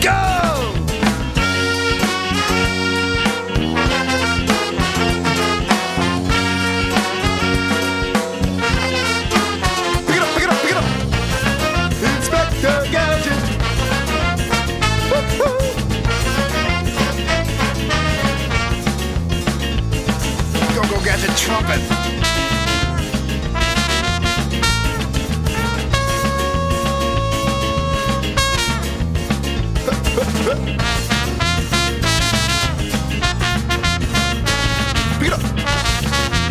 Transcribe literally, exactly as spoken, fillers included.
Go! Pick it up, pick it up, pick it up. Inspector Gadget. Woo-hoo. Go, go, Gadget, trumpet. Pick it up.